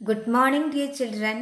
Good morning, dear children.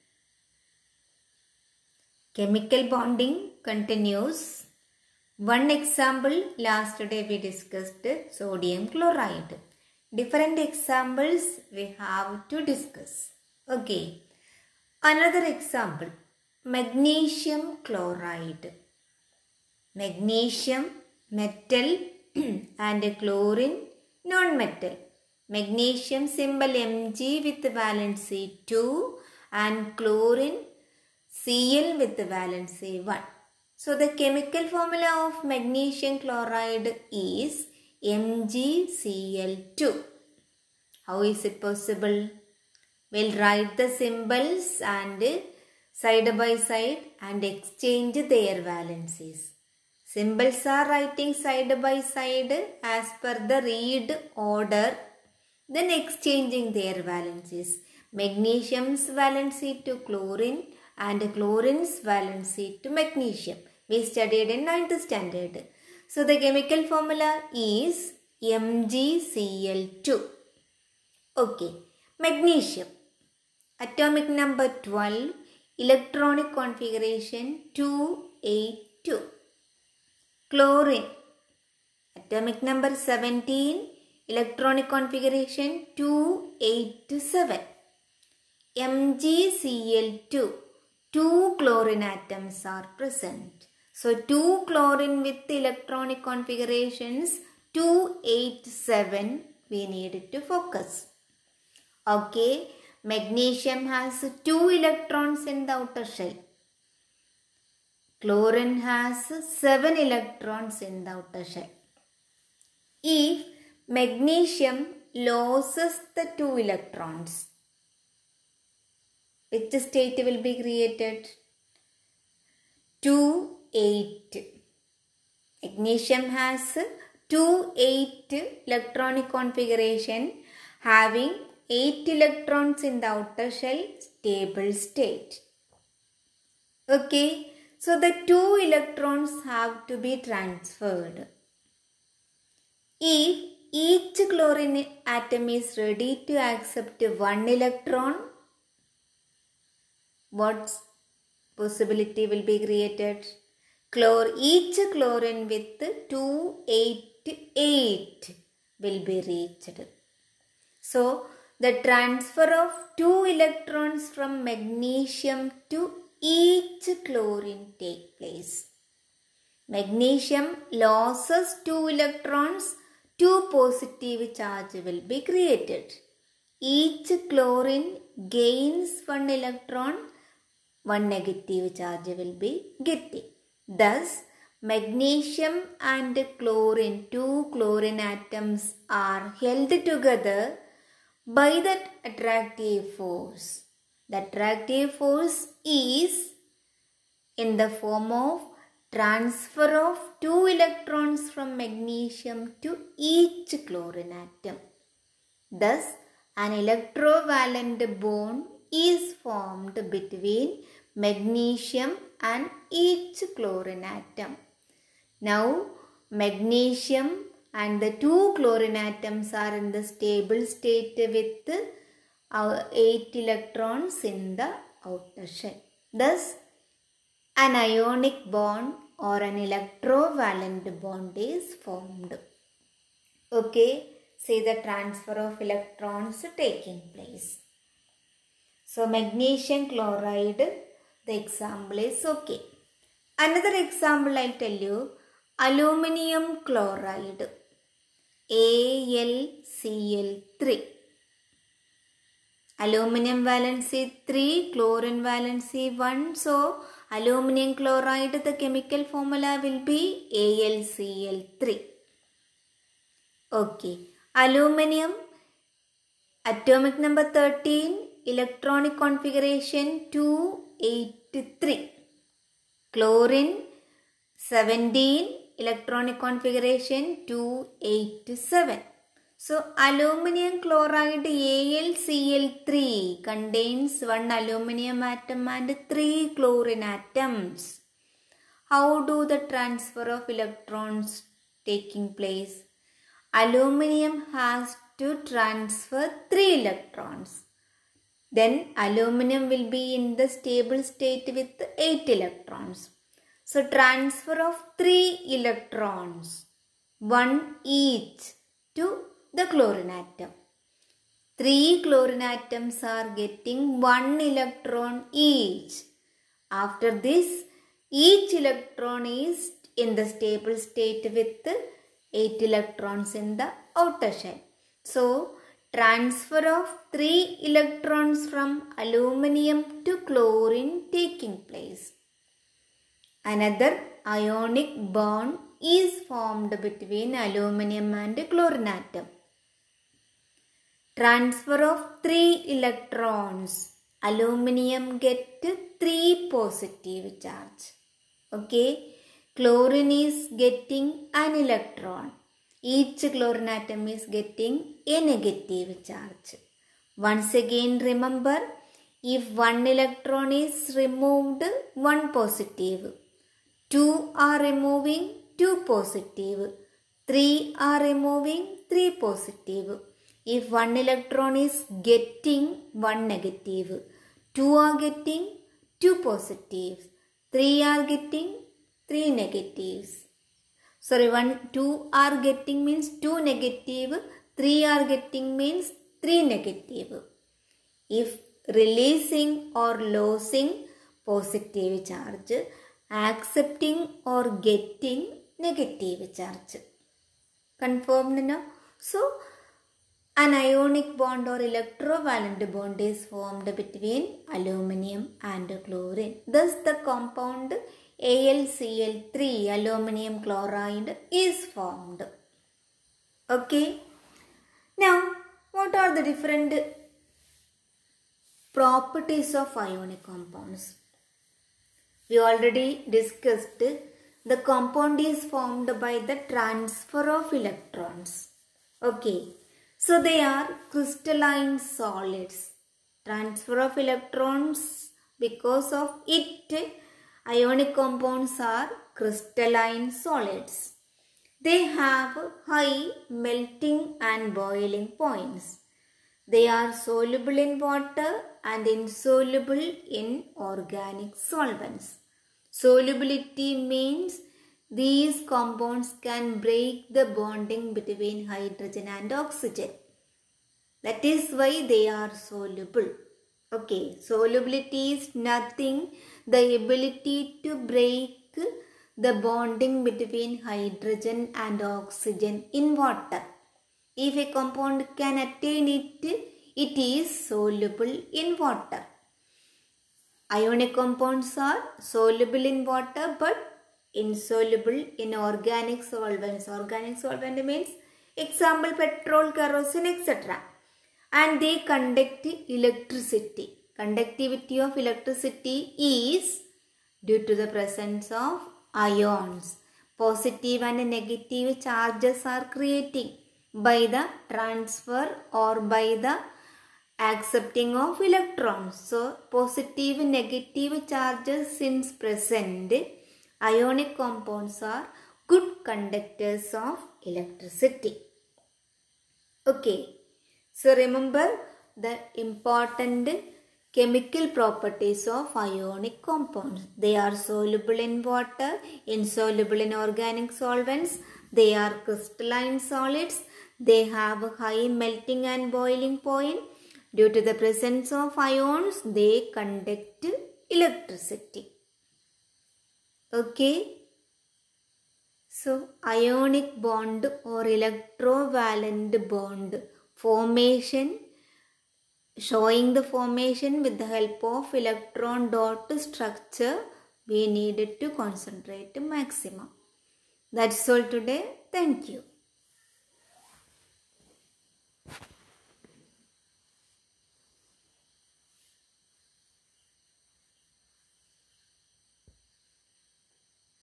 Chemical bonding continues. One example, last day we discussed sodium chloride. Different examples we have to discuss. Okay. Another example, magnesium chloride. Magnesium, metal and chlorine, non-metal. Magnesium symbol Mg with valency 2 and chlorine Cl with valency 1. So the chemical formula of magnesium chloride is MgCl2. How is it possible? We'll write the symbols and side by side and exchange their valencies. Symbols are writing side by side as per the read order, then exchanging their valencies. Magnesium's valency to chlorine and chlorine's valency to magnesium. We studied in 9th standard. So the chemical formula is MgCl2. Okay. Magnesium. Atomic number 12. Electronic configuration 282. Chlorine. Atomic number 17. Electronic configuration 287. MgCl2. 2 chlorine atoms are present. So 2 chlorine with electronic configurations 287 we need to focus. Okay, magnesium has 2 electrons in the outer shell. Chlorine has 7 electrons in the outer shell. If magnesium loses the 2 electrons, which state will be created? 2-8. Magnesium has 2-8 electronic configuration having 8 electrons in the outer shell, stable state. Okay, so the 2 electrons have to be transferred. If each chlorine atom is ready to accept 1 electron, what possibility will be created? Each chlorine with 288 will be reached. So, the transfer of 2 electrons from magnesium to each chlorine take place. Magnesium loses 2 electrons, 2 positive charge will be created. Each chlorine gains 1 electron, 1 negative charge will be getting. Thus, magnesium and chlorine, 2 chlorine atoms are held together by the attractive force. The attractive force is in the form of transfer of 2 electrons from magnesium to each chlorine atom. Thus, an electrovalent bond is formed between magnesium and each chlorine atom. Now, magnesium and the 2 chlorine atoms are in the stable state with 8 electrons in the outer shell. Thus, an ionic bond or an electrovalent bond is formed. Okay, see the transfer of electrons taking place. So, magnesium chloride, the example is okay. Another example I'll tell you, aluminum chloride, AlCl3. Aluminum valency 3, chlorine valency 1. So, aluminum chloride, the chemical formula will be AlCl3. Okay. Aluminum, atomic number 13, electronic configuration 283. Chlorine 17, electronic configuration 287. So, aluminum chloride AlCl3 contains 1 aluminum atom and 3 chlorine atoms. How do the transfer of electrons taking place? Aluminum has to transfer 3 electrons. Then aluminum will be in the stable state with 8 electrons. So transfer of 3 electrons, 1 each, to the chlorine atom. 3 chlorine atoms are getting 1 electron each. After this, each electron is in the stable state with 8 electrons in the outer shell. So, transfer of 3 electrons from aluminum to chlorine taking place. Another ionic bond is formed between aluminum and chlorine atom. Transfer of 3 electrons. Aluminum get 3 positive charge. Okay. Chlorine is getting an electron. Each chlorine atom is getting a negative charge. Once again remember, if 1 electron is removed, 1 positive. 2 are removing 2 positive. 3 are removing 3 positive. If 1 electron is getting 1 negative, 2 are getting 2 positives, 3 are getting 3 negatives. Sorry, 2 are getting means 2 negative, 3 are getting means 3 negative. If releasing or losing positive charge, accepting or getting negative charge. Confirmed now? So, an ionic bond or electrovalent bond is formed between aluminum and chlorine. Thus, the compound AlCl3, aluminum chloride, is formed. Okay. Now, what are the different properties of ionic compounds? We already discussed the compound is formed by the transfer of electrons. Okay. So, they are crystalline solids. Transfer of electrons, because of it, ionic compounds are crystalline solids. They have high melting and boiling points. They are soluble in water and insoluble in organic solvents. Solubility means these compounds can break the bonding between hydrogen and oxygen. That is why they are soluble. Okay, solubility is nothing, the ability to break the bonding between hydrogen and oxygen in water. If a compound can attain it, it is soluble in water. Ionic compounds are soluble in water but insoluble in organic solvents. Organic solvent means example petrol, kerosene, etc. And they conduct electricity. Conductivity of electricity is due to the presence of ions. Positive and negative charges are creating by the transfer or by the accepting of electrons. So, positive and negative charges since present, ionic compounds are good conductors of electricity. Okay. So, remember the important chemical properties of ionic compounds. They are soluble in water, insoluble in organic solvents. They are crystalline solids. They have a high melting and boiling point. Due to the presence of ions, they conduct electricity. Okay. So, ionic bond or electrovalent bond formation, showing the formation with the help of electron dot structure, we needed to concentrate maximum. That's all today. Thank you.